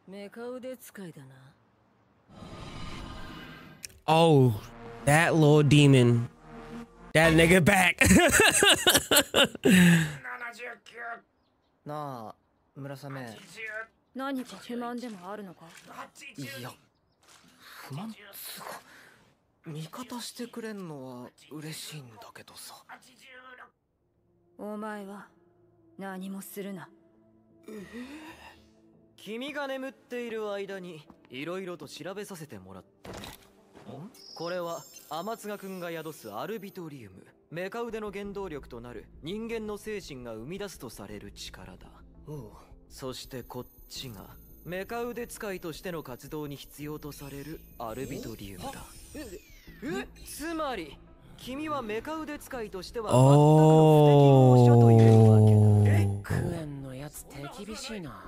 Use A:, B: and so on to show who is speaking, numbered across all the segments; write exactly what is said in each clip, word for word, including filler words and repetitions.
A: メカ腕使いだな。
B: Oh, that little demon. That nigga back.
C: なあ、村雨。
D: 何か不満でもあるのか？
C: いや、不満つか。味方してくれんのは嬉しいんだけどさ。
D: お前は何もするな。
C: えー、君が眠っている間にいろいろと調べさせてもらって。これは天津賀君が宿すアルビトリウム。メカ腕の原動力となる人間の精神が生み出すとされる力だ。おう。そしてこっちがメカ腕使いとしての活動に必要とされるアルビトリウムだ。ええ、つまり君はメカ腕使いとしては全くの不適合者というわけだ。え、
A: クエンのやつ手厳しいな。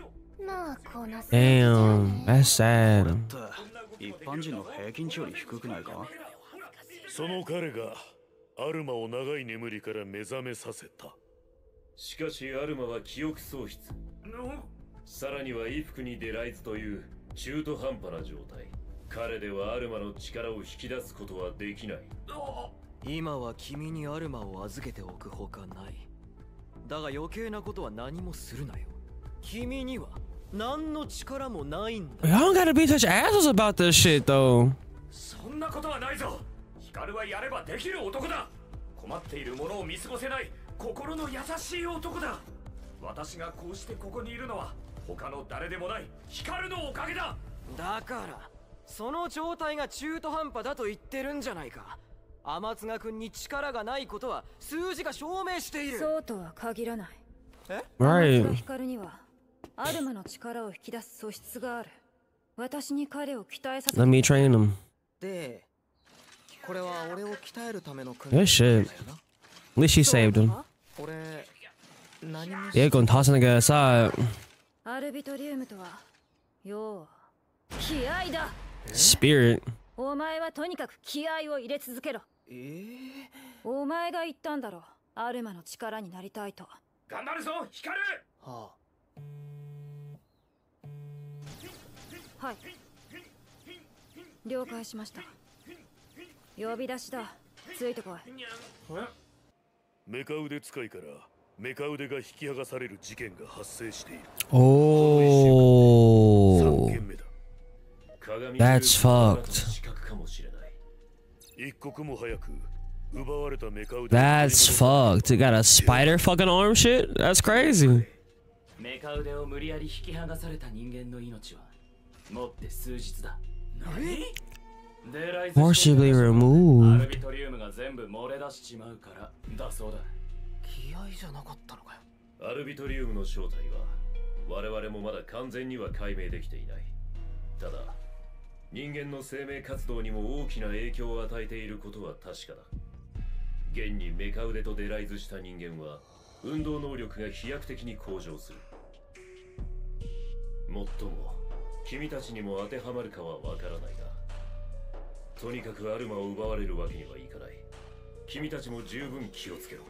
B: Damn, that's sad.
E: 一般人の平均値より低くないか？
F: その彼がアルマを長い眠りから目覚めさせた。しかしアルマは記憶喪失、さらには衣服にデライズという中途半端な状態。彼ではアルマの力を引き出すことはできない。
C: 今は君にアルマを預けておくほかない。だが余計なことは何もするなよ。君には何の力もないんだ。
B: Y'all gotta be such assholes about this shit though.
F: そんなことはないぞ。ヒカルはやればできる男だ。困っている者を見過ごせない心の優しい男だ。私がこうしてここにいるのは他の誰でもないヒカルのおかげだ。
C: だからその状態が中途半端だと言ってるんじゃないか。天津賀君に力がないことは数字が証明している。
D: そうとは限らない。
C: え？
B: Right.
D: 天津ヒカルにはアルマの力を引き出す素質がある。私に彼を鍛えさせて。
B: Let me train him.
C: で、これは俺を鍛えるための訓
B: Good shit. At least she saved him.
C: 俺何も
B: Yeah, gonna toss a nigga aside.
D: アルビトリウムとは要は気合だ。
B: Spirit.
D: お前はとにかく気合を入れ続けろ。
C: えー、
D: お前が言ったんだろ。アルマの力になりたいと。
F: 頑張るぞヒカル。
C: は
D: あ、はい。了解しました。呼び出しだ。ついてこい。
F: メカ腕使いからメカ腕が引き剥がされる事件が発生している。
B: Oh.
F: さんけんめだ。
B: That's fucked.
F: 一刻も早く奪われたメカ腕。
B: That's fucked. It got a spider fucking arm shit? That's crazy.
G: メカ腕を無理やり引き剥がされた人間の命はもって数日だ。何？
B: Forcibly removed.
G: アルビトリウムが全部漏れ出しちまうからだそうだ。
C: 気合じゃなかったのかよ。
F: アルビトリウムの正体は我々もまだ完全には解明できていない。ただ人間の生命活動にも大きな影響を与えていることは確かだ。現にメカ腕とデライズした人間は運動能力が飛躍的に向上する。もっとも君たちにも当てはまるかはわからないが、とにかくアルマを奪われるわけにはいかない。君たちも十分気をつけろ。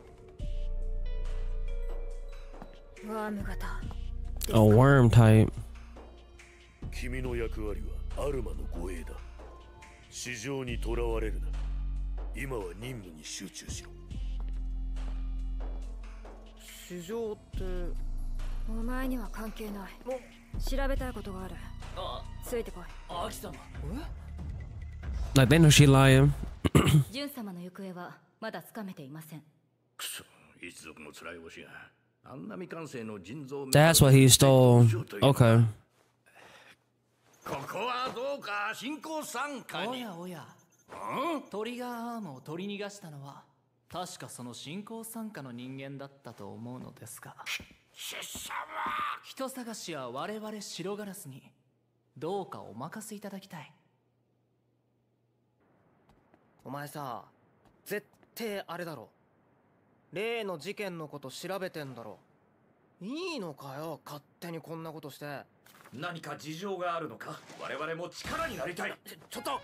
D: ワーム型。
B: A worm type.
F: 君の役割はアルマの護衛だ。市場に囚われるな。今は任務に集中しろ。
C: 市場って。
D: お前には関係ない。調べたいことがある。ついてこい。
G: アキ様。
B: Like they know she lying.
H: ジュン様の行方はまだつかめていません。
E: くそ、一族も辛い星や。あんな未完成の腎臓。
B: That's what he stole. Okay.
E: ここはどうか新興参加に。
G: おやおや。トリガーアームを取り逃がしたのは確かその新興参加の人間だったと思うのですが。
E: 拙者は
G: 人探しは我々白ガラスにどうかお任せいただきたい。
C: お前さ、絶対あれだろ。例の事件のこと調べてんだろ。いいのかよ、勝手にこんなことして。
F: 何か事情があるのか。我々も力になりたい。
C: ちょっと。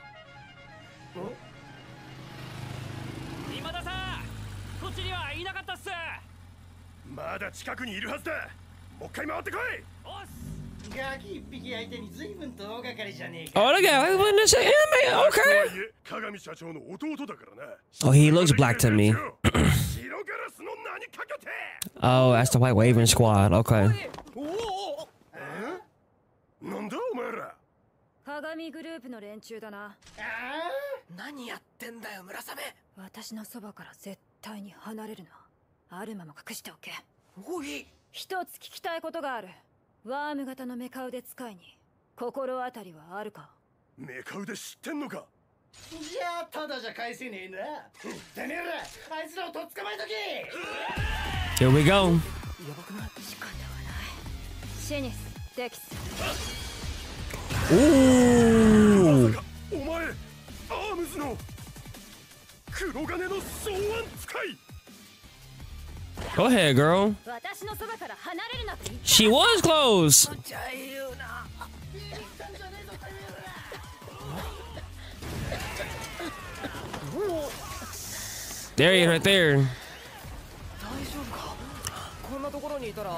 G: 今田さん、こっちにはいなかったっす。
F: まだ近くにいるはずだ。もう一回回ってこい。
G: おっす。
E: ガキ一匹相手に随分と大掛かりじゃねえ
B: Oh, look at him in this anime. Okay.
E: 鏡社長の弟だからな。
B: Oh, he looks black to me.
E: 白ガラスの名にかけて。
B: Oh, that's the White Raven Squad. Okay.
E: なんだお前ら。
D: 鏡グループの連中だな。
C: 何やってんだよ村雨。
D: 私のそばから絶対に離れるな。アルマも隠しておけ。
C: おい、
D: 一つ聞きたいことがある。ワーム型のメカ腕使いに心当たりはあるか？
E: メカ腕知ってんのか。じゃあただじゃ返せねえな。てめえらあいつらをとっ捕まえとけ。
B: Here we go.
C: やばくない？
D: 仕方はない。シニス、デキス。
B: Ooh.
E: お前アームズの黒金の草案使い。
B: Go ahead, girl.
D: 私のそばから離れるなって言った。
B: She was close.
C: じゃあ言うな。
B: There he is right there.
C: 大丈夫か？こんなところにいたら。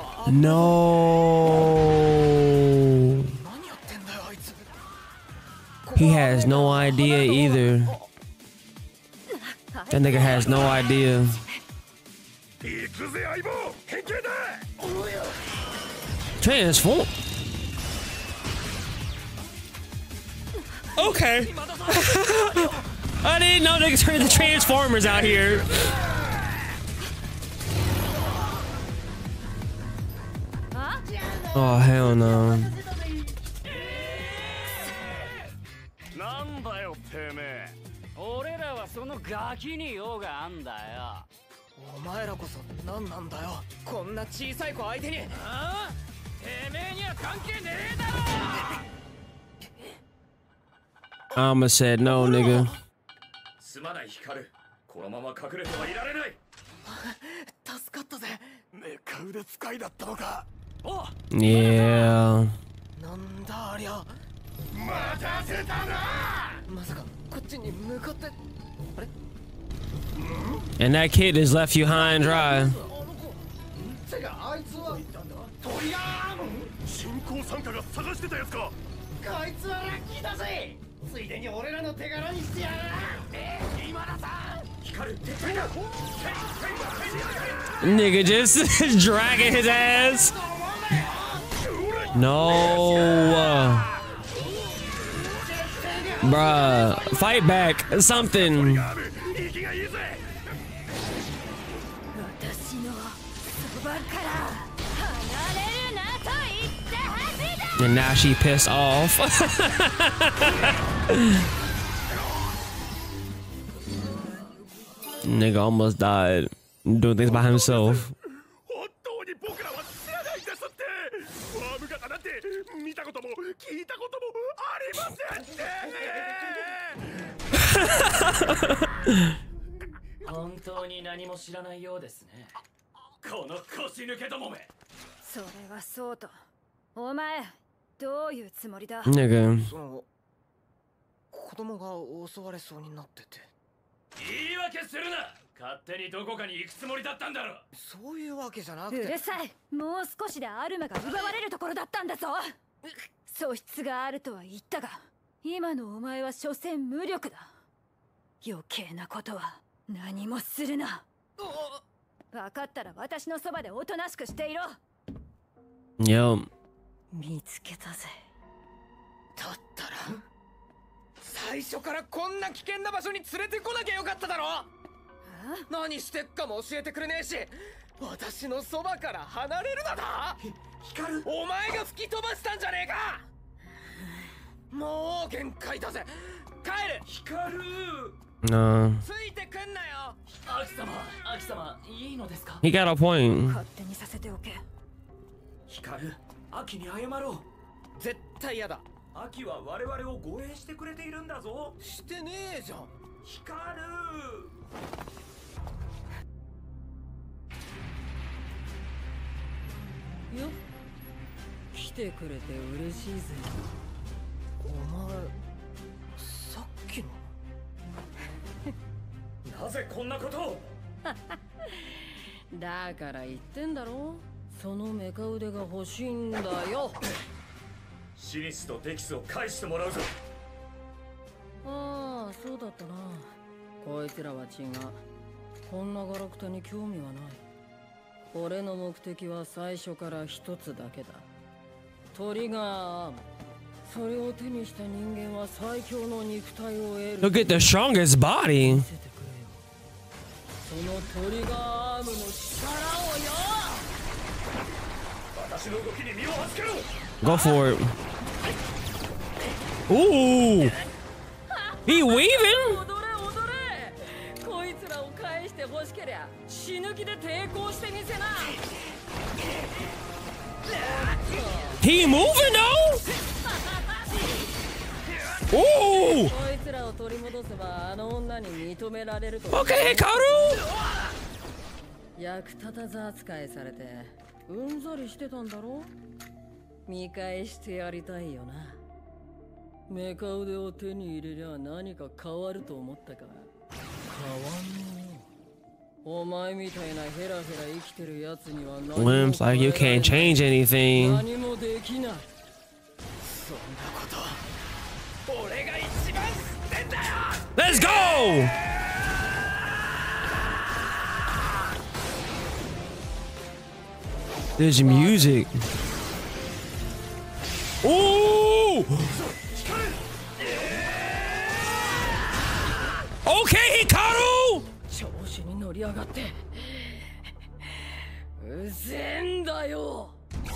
B: No.
C: 何やってんだよあいつ。
B: He has no idea either. That nigga has no idea.
E: 行くぜ相棒。変形だ。
B: Transform. Okay. I didn't know they could turn the Transformers out here. Oh hell no.
I: なんだよてめえ。俺らはそのガキに用があんだよ。
C: お前らこそ何なんだよ。こんな小さい子相手に。
I: ああ？てめえには関係ねえだろ。
B: I'ma said no, nigga.
F: すまない光る。このまま隠れてはいられない。
C: 助かったぜ。
E: メカ腕使いだったのか。
B: Yeah.
C: なんだありゃ。
E: 待たせたな。
C: まさかこっちに向かって。あれ？
B: And that kid has left you high and dry.
E: てかあいつはトリガー新興参加が探してたやつか。こいつはラッキーだぜ。ついでに俺らの手柄にしてやる。えー、今ださ。光る。
B: Nigga just dragging his ass. No. Bruh, fight back. Something.
E: 息がいいぜ。
D: 私のそばから離れるなと言ったはずだ。
B: And now she pissed off. Nigga almost died doing things by himself.
E: 本当に僕らは知らないですって。ワーム型なんて見たことも聞いたこともありませんって。
G: 本当に何も知らないようですね。
I: この腰抜けどもめ。
D: それはそうと。お前どういうつもりだ？
B: Nigga.
C: その子供が襲われそうになってて。
I: 言い訳するな。勝手にどこかに行くつもりだったんだろ。
C: そういうわけじゃなく
D: う
C: て。
D: るさい。もう少しでアルマが奪われるところだったんだぞ。素質があるとは言ったが、今のお前は所詮無力だ。余計なことは何もするな。分かったら私のそばでおとなしくしていろ。
B: Yep.
A: 見つけたぜ。
C: だったら最初からこんな危険な場所に連れてこなきゃよかっただろ。何してっかも教えてくれねえし、私のそばから離れるなだ。光る。お前が吹き飛ばしたんじゃねえか。もう限界だぜ。帰る。光る。
B: No.
C: ついてくんなよ。
G: アキ様、アキ様、いいのですか？
B: He got a point.
D: 勝手にさせておけ。
I: 光る。アキに謝ろう。
C: 絶対嫌だ。
I: アキは我々を護衛してくれているんだぞ。
C: してねえじゃん。
I: 光る。
A: よっ、来てくれて嬉しいぜ。
C: お前さっきの。
I: なぜこんなことを。
A: だから言ってんだろ。そのメカ腕が欲しいんだよ。
F: シニスとデキスを返してもらうぞ。
A: ああ、そうだったな。こいつらは違う。こんなガラクタに興味はない。俺の目的は最初から一つだけだ。トリガーアーム。それを手にした人間は最強の肉体を得る。
B: Look at the strongest body.
A: そのトリガーアームの力をよ。
F: 私の動きに身を預けろ。
B: Go for it. Ooh. He weaving.
A: 踊れ踊れ。こいつらを返して欲しけりゃ死ぬ気で抵抗してみせな。
B: He moving though. Ooh.
A: こいつらを取り戻せばあの女に認められると。
B: Okay, Hikaru.
A: 役立たず扱いされてうんざりしてたんだろ。見返してやりたいよな。メカ腕を手に入れりゃ何か変わると思ったか。変わんねえ。お前みたいなヘラヘラ生きてるやつには何も
B: Limbs like you can't change anything.
A: 何もできない。そんなこと俺が一番知ってんだよ。
B: Let's go. There's music. Ooh. Okay, Hikaru.
A: 調子に乗り上がってうぜえんだよ。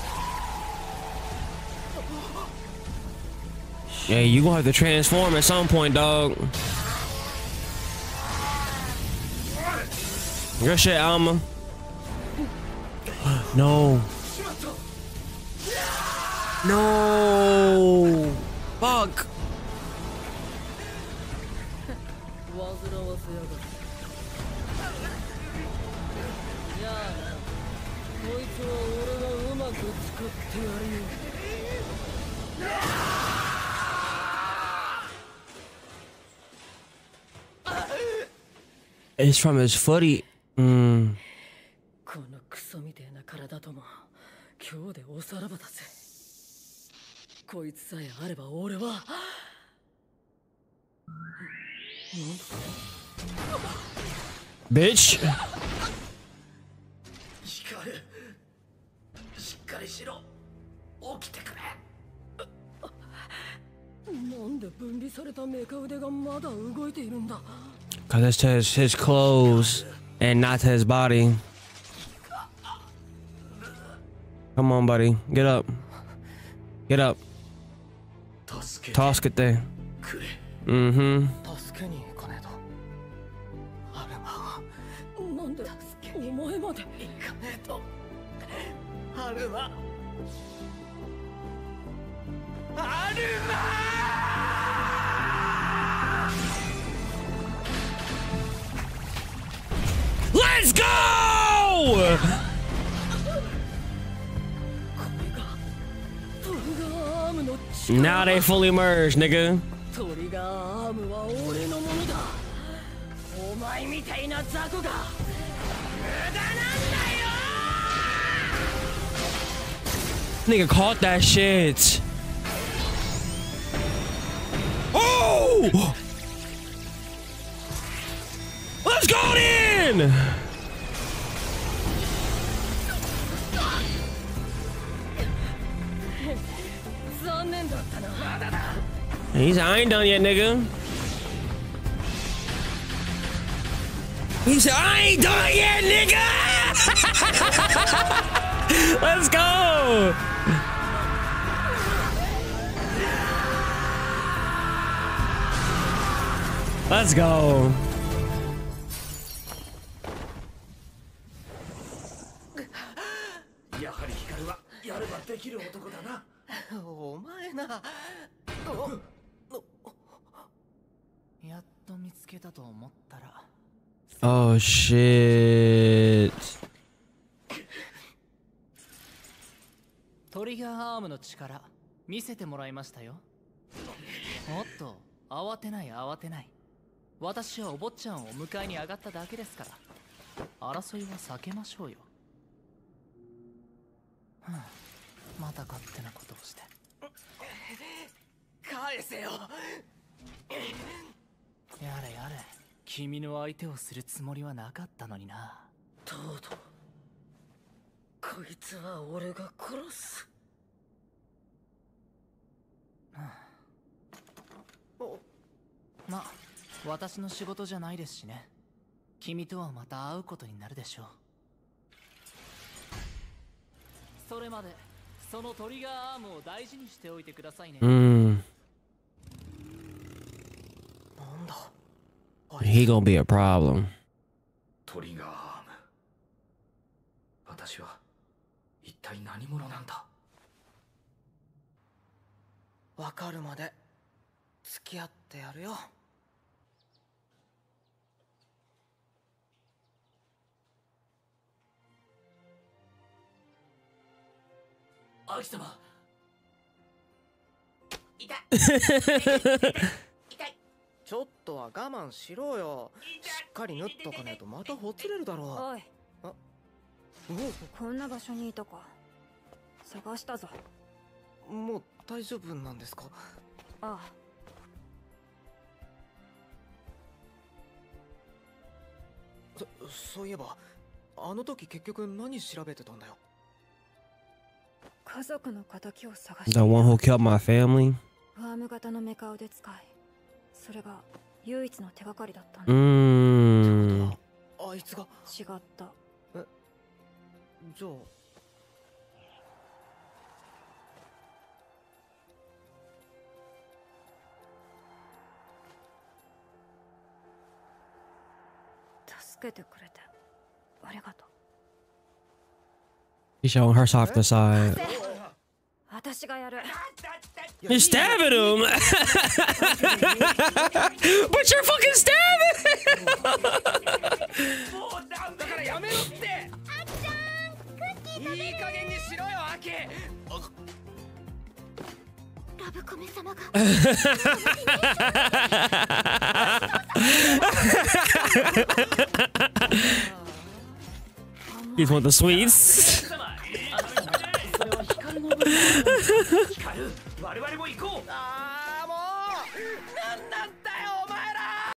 B: Yeah, you gonna have to transform at some point, dog. Good shit, Alma. No. No. Fuck.
A: 煩わせやがって。じゃあな、こいつは俺がうまく使ってやるよ。
B: It's from his footy. Mm.
A: このクソみてえな体とも今日でおさらばだぜ。こいつさえあれば俺は。
B: Bitch.
E: 光る。しっかりしろ。起きてくれ。
A: なんで分離されたメカ腕がまだ動いているんだ。
B: Cause it's to his, his clothes and not to his body. Come on, buddy. Get up. Get up. Toss it there. Mm-hmm.
A: 助けに行かねえと。あれはなんでお前まで行かねえと。あれはあれは
B: Let's go! Now they fully merged, nigga.
A: トリガーアームは俺のものだ。お前みたいな雑魚が無駄なんだよ。
B: Nigga caught that shit. Oh! Let's go in! He's I ain't done yet, nigga. He said, I ain't done yet, nigga! Let's go! Let's go.
E: やはり光はやればできる男だな。
C: お前な。
G: やっと見つけたと思ったら。
B: Oh shit.
G: トリガーアームの力見せてもらいましたよ。おっと、慌てない慌てない。私はお坊ちゃんを迎えに上がっただけですから。争いは避けましょうよ。はあ、また勝手なことをして。
C: 返せよ。
G: やれやれ、君の相手をするつもりはなかったのにな。
A: トード、こいつは俺が殺す。
G: ま、私の仕事じゃないですしね。君とはまた会うことになるでしょう。それまでそのトリガーアームを大事にしておいてくださいね。
B: Mm.
C: なんだ
B: He gonna be a problem.
C: トリガーアーム。私は一体何者なんだ。わかるまで付き合ってやるよ。アキ様。痛い。ちょっとは我慢しろよ。しっかり縫っとかないとまたほつれるだろう。
D: おい、
C: あ、
D: こんな場所にいたか。探したぞ。
C: もう大丈夫なんですか？
D: ああ。
C: そ、そういえばあの時結局何調べてたんだよ。
D: 家族の敵を探し
B: The
D: て
B: one who killed my family.
D: ワーム型のメカをで使い、それが唯一の手がかりだったんだ。
B: Mm.
C: あいつが。
D: 違った。
C: え、じゃあ
D: 助けてくれてありがとう。
B: He's showing her softer side.
D: 私がやる。
B: You're stabbing him. But you're fucking stabbing him.
C: もうだからやめろって。あっちゃん、クッキー食べる。いい加減にしろよ、アキ。
D: ラブコメ様が。
B: He's want the sweets.
C: 我々も行こう。あ